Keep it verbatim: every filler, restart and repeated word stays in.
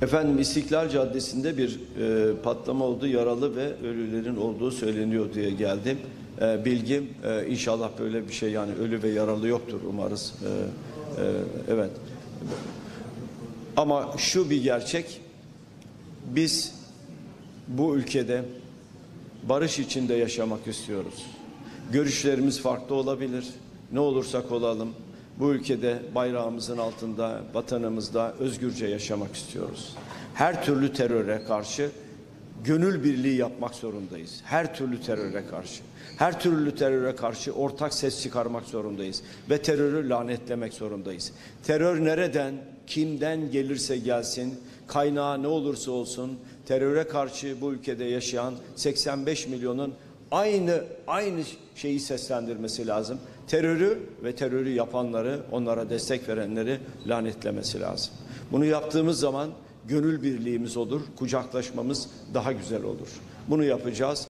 Efendim İstiklal Caddesi'nde bir e, patlama oldu, yaralı ve ölülerin olduğu söyleniyor diye geldim. E, bilgim e, inşallah böyle bir şey, yani ölü ve yaralı yoktur umarız. E, e, evet. Ama şu bir gerçek, biz bu ülkede barış içinde yaşamak istiyoruz. Görüşlerimiz farklı olabilir. Ne olursak olalım bu ülkede bayrağımızın altında, vatanımızda özgürce yaşamak istiyoruz. Her türlü teröre karşı gönül birliği yapmak zorundayız. Her türlü teröre karşı. Her türlü teröre karşı ortak ses çıkarmak zorundayız. Ve terörü lanetlemek zorundayız. Terör nereden, kimden gelirse gelsin, kaynağı ne olursa olsun, teröre karşı bu ülkede yaşayan seksen beş milyonun aynı aynı şeyi seslendirmesi lazım. Terörü ve terörü yapanları, onlara destek verenleri lanetlemesi lazım. Bunu yaptığımız zaman gönül birliğimiz olur, kucaklaşmamız daha güzel olur. Bunu yapacağız.